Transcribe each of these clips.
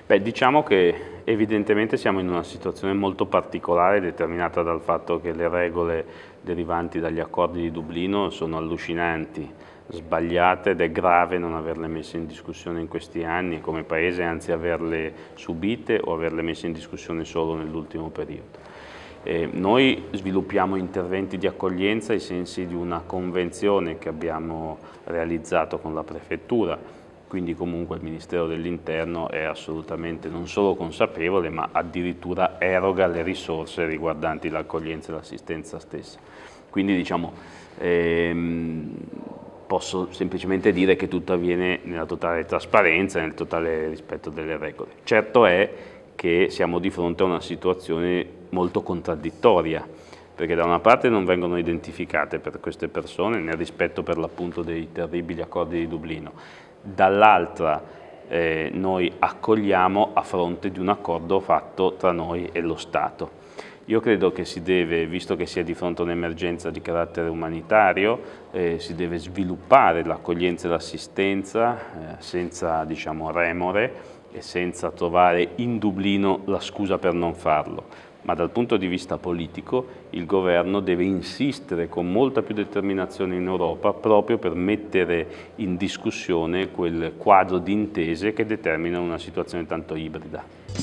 Beh, diciamo che evidentemente siamo in una situazione molto particolare determinata dal fatto che le regole derivanti dagli accordi di Dublino sono allucinanti, sbagliate ed è grave non averle messe in discussione in questi anni come Paese, anzi averle subite o averle messe in discussione solo nell'ultimo periodo. Noi sviluppiamo interventi di accoglienza ai sensi di una convenzione che abbiamo realizzato con la Prefettura, quindi comunque il Ministero dell'Interno è assolutamente non solo consapevole, ma addirittura eroga le risorse riguardanti l'accoglienza e l'assistenza stessa. Quindi diciamo, posso semplicemente dire che tutto avviene nella totale trasparenza e nel totale rispetto delle regole. Certo è che siamo di fronte a una situazione molto contraddittoria, perché da una parte non vengono identificate per queste persone nel rispetto per l'appunto dei terribili accordi di Dublino, dall'altra noi accogliamo a fronte di un accordo fatto tra noi e lo Stato. Io credo che si deve, visto che si è di fronte a un'emergenza di carattere umanitario, si deve sviluppare l'accoglienza e l'assistenza senza, diciamo, remore e senza trovare in Dublino la scusa per non farlo. Ma dal punto di vista politico il governo deve insistere con molta più determinazione in Europa proprio per mettere in discussione quel quadro di intese che determina una situazione tanto ibrida.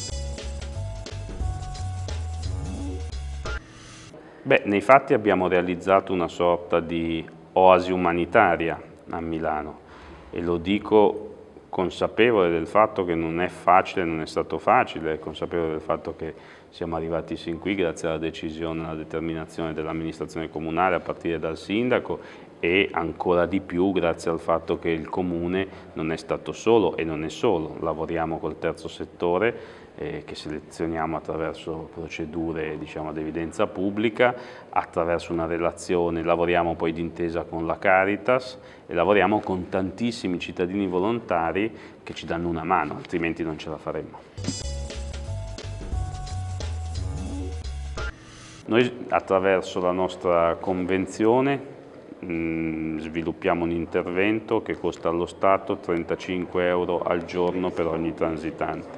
Beh, nei fatti abbiamo realizzato una sorta di oasi umanitaria a Milano e lo dico consapevole del fatto che non è facile, non è stato facile, consapevole del fatto che siamo arrivati sin qui grazie alla decisione e alla determinazione dell'amministrazione comunale a partire dal sindaco e ancora di più grazie al fatto che il comune non è stato solo e non è solo, lavoriamo col terzo settore che selezioniamo attraverso procedure, diciamo, ad evidenza pubblica, attraverso una relazione, lavoriamo poi d'intesa con la Caritas e lavoriamo con tantissimi cittadini volontari che ci danno una mano, altrimenti non ce la faremmo. Noi attraverso la nostra convenzione sviluppiamo un intervento che costa allo Stato 35 euro al giorno per ogni transitante.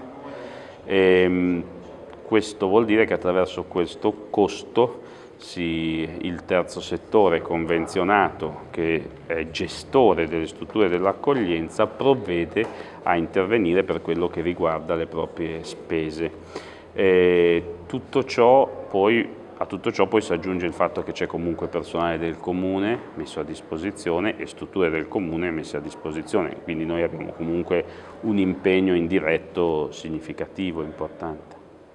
Questo vuol dire che attraverso questo costo il terzo settore convenzionato, che è gestore delle strutture dell'accoglienza, provvede a intervenire per quello che riguarda le proprie spese. A tutto ciò poi si aggiunge il fatto che c'è comunque personale del comune messo a disposizione e strutture del comune messe a disposizione, quindi noi abbiamo comunque un impegno indiretto significativo, importante.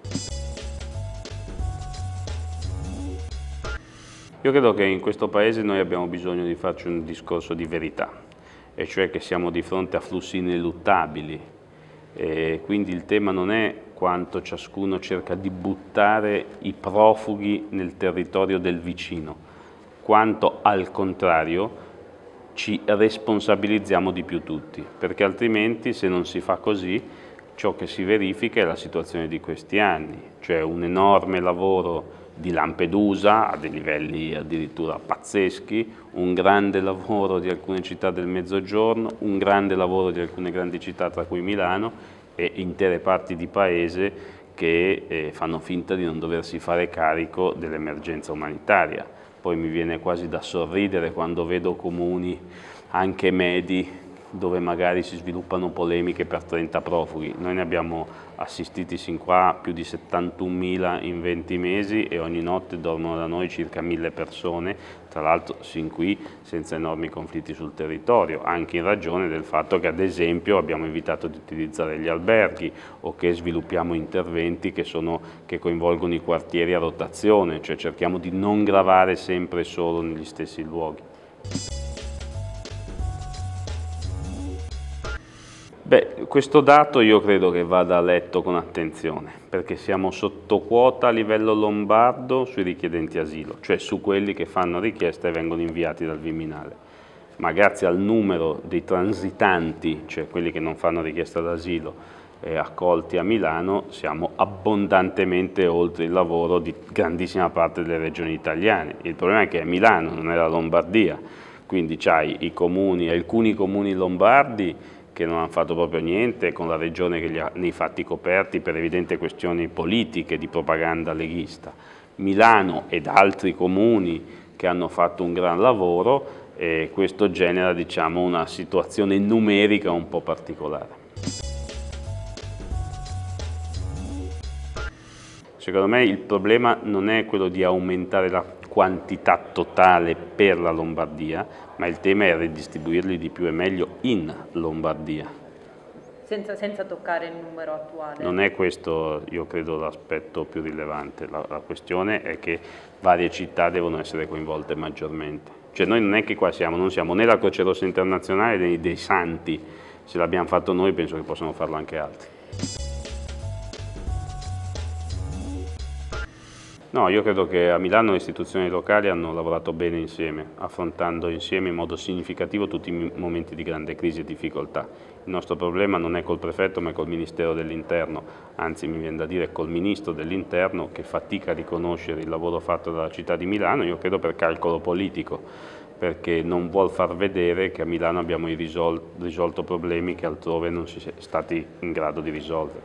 Io credo che in questo Paese noi abbiamo bisogno di farci un discorso di verità, e cioè che siamo di fronte a flussi ineluttabili, e quindi il tema non è quanto ciascuno cerca di buttare i profughi nel territorio del vicino, quanto al contrario ci responsabilizziamo di più tutti, perché altrimenti se non si fa così ciò che si verifica è la situazione di questi anni, cioè un enorme lavoro di Lampedusa a dei livelli addirittura pazzeschi, un grande lavoro di alcune città del Mezzogiorno, un grande lavoro di alcune grandi città tra cui Milano e intere parti di paese che fanno finta di non doversi fare carico dell'emergenza umanitaria. Poi mi viene quasi da sorridere quando vedo comuni anche medi dove magari si sviluppano polemiche per 30 profughi. Noi ne abbiamo assistiti sin qua più di 71.000 in 20 mesi e ogni notte dormono da noi circa 1.000 persone, tra l'altro sin qui senza enormi conflitti sul territorio, anche in ragione del fatto che ad esempio abbiamo evitato di utilizzare gli alberghi o che sviluppiamo interventi che coinvolgono i quartieri a rotazione, cioè cerchiamo di non gravare sempre solo negli stessi luoghi. Beh, questo dato io credo che vada letto con attenzione, perché siamo sotto quota a livello lombardo sui richiedenti asilo, cioè su quelli che fanno richiesta e vengono inviati dal Viminale. Ma grazie al numero dei transitanti, cioè quelli che non fanno richiesta d'asilo, accolti a Milano, siamo abbondantemente oltre il lavoro di grandissima parte delle regioni italiane. Il problema è che è Milano, non è la Lombardia, quindi c'hai i comuni, alcuni comuni lombardi che non hanno fatto proprio niente, con la regione che li ha nei fatti coperti per evidenti questioni politiche di propaganda leghista. Milano ed altri comuni che hanno fatto un gran lavoro, e questo genera, diciamo, una situazione numerica un po' particolare. Secondo me il problema non è quello di aumentare la quantità totale per la Lombardia, ma il tema è ridistribuirli di più e meglio in Lombardia. Senza toccare il numero attuale. Non è questo, io credo, l'aspetto più rilevante. La questione è che varie città devono essere coinvolte maggiormente. Cioè noi non è che qua non siamo né la Croce Rossa Internazionale né dei santi. Se l'abbiamo fatto noi penso che possano farlo anche altri. No, io credo che a Milano le istituzioni locali hanno lavorato bene insieme, affrontando insieme in modo significativo tutti i momenti di grande crisi e difficoltà. Il nostro problema non è col prefetto ma è col Ministero dell'Interno, anzi mi viene da dire col Ministro dell'Interno che fatica a riconoscere il lavoro fatto dalla città di Milano, io credo per calcolo politico, perché non vuol far vedere che a Milano abbiamo risolto problemi che altrove non si è stati in grado di risolvere.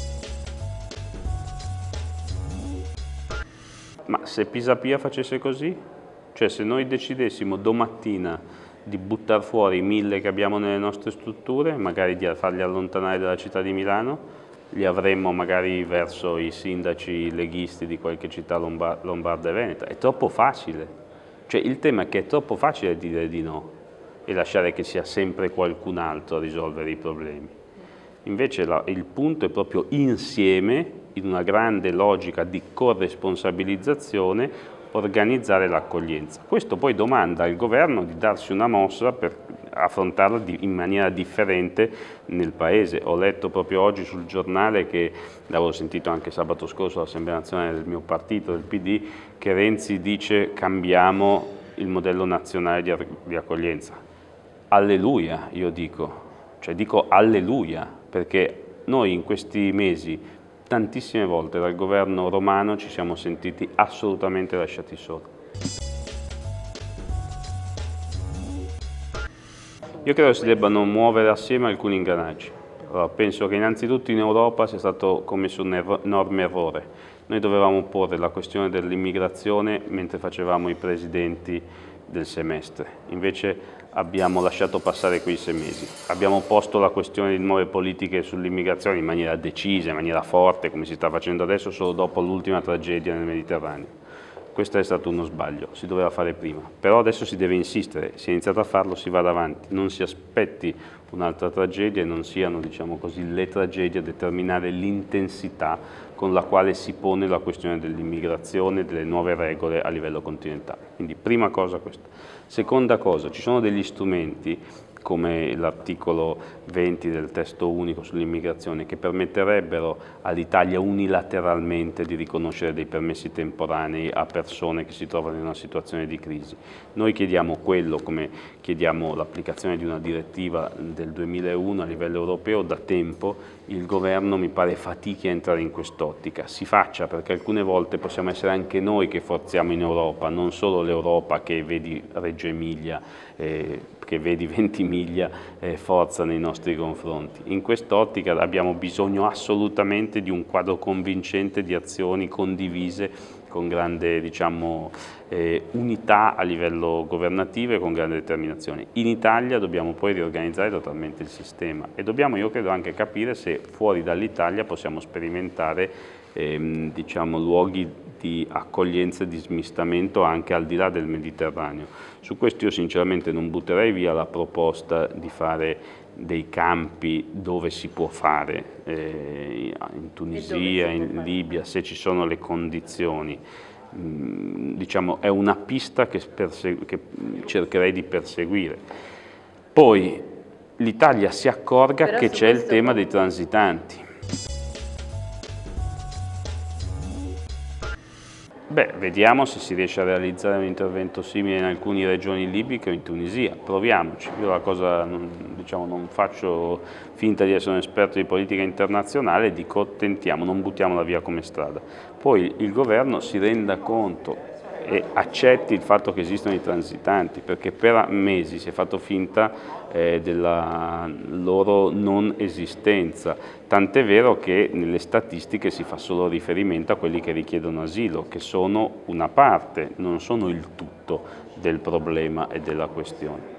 Ma se Pisapia facesse così? Cioè se noi decidessimo domattina di buttare fuori i 1000 che abbiamo nelle nostre strutture, magari di farli allontanare dalla città di Milano, li avremmo magari verso i sindaci leghisti di qualche città lombarda e veneta. È troppo facile. Cioè il tema è che è troppo facile dire di no e lasciare che sia sempre qualcun altro a risolvere i problemi. Invece il punto è proprio insieme, in una grande logica di corresponsabilizzazione, organizzare l'accoglienza. Questo poi domanda al governo di darsi una mossa per affrontarla in maniera differente nel Paese. Ho letto proprio oggi sul giornale, che l'avevo sentito anche sabato scorso all'Assemblea Nazionale del mio partito, del PD, che Renzi dice cambiamo il modello nazionale di accoglienza. Alleluia, io dico. Cioè dico alleluia, perché noi in questi mesi tantissime volte dal governo romano ci siamo sentiti assolutamente lasciati soli. Io credo si debbano muovere assieme alcuni ingranaggi. Allora, penso che innanzitutto in Europa sia stato commesso un enorme errore. Noi dovevamo porre la questione dell'immigrazione mentre facevamo i presidenti del semestre, invece abbiamo lasciato passare quei 6 mesi. Abbiamo posto la questione di nuove politiche sull'immigrazione in maniera decisa, in maniera forte, come si sta facendo adesso, solo dopo l'ultima tragedia nel Mediterraneo. Questo è stato uno sbaglio, si doveva fare prima, però adesso si deve insistere, si è iniziato a farlo, si va avanti, non si aspetti un'altra tragedia e non siano, diciamo così, le tragedie a determinare l'intensità con la quale si pone la questione dell'immigrazione e delle nuove regole a livello continentale. Quindi prima cosa questa. Seconda cosa, ci sono degli strumenti come l'articolo 20 del testo unico sull'immigrazione che permetterebbero all'Italia unilateralmente di riconoscere dei permessi temporanei a persone che si trovano in una situazione di crisi. Noi chiediamo quello, come chiediamo l'applicazione di una direttiva del 2001 a livello europeo da tempo. Il governo mi pare fatichi a entrare in quest'ottica, si faccia, perché alcune volte possiamo essere anche noi che forziamo in Europa, non solo l'Europa che vedi Reggio Emilia, che vedi Ventimiglia forza nei nostri confronti. In quest'ottica abbiamo bisogno assolutamente di un quadro convincente di azioni condivise con grande, diciamo, unità a livello governativo e con grande determinazione. In Italia dobbiamo poi riorganizzare totalmente il sistema e dobbiamo, io credo, anche capire se fuori dall'Italia possiamo sperimentare diciamo, luoghi di accoglienza e di smistamento anche al di là del Mediterraneo. Su questo io sinceramente non butterei via la proposta di fare dei campi dove si può fare, in Tunisia, in Libia, se ci sono le condizioni. Diciamo, è una pista che cercherei di perseguire. Poi l'Italia si accorga che c'è il tema dei transitanti. Beh, vediamo se si riesce a realizzare un intervento simile in alcune regioni libiche o in Tunisia, proviamoci. Io la cosa, diciamo, non faccio finta di essere un esperto di politica internazionale, dico tentiamo, non buttiamola via come strada. Poi il governo si renda conto e accetti il fatto che esistono i transitanti, perché per mesi si è fatto finta della loro non esistenza, tant'è vero che nelle statistiche si fa solo riferimento a quelli che richiedono asilo, che sono una parte, non sono il tutto del problema e della questione.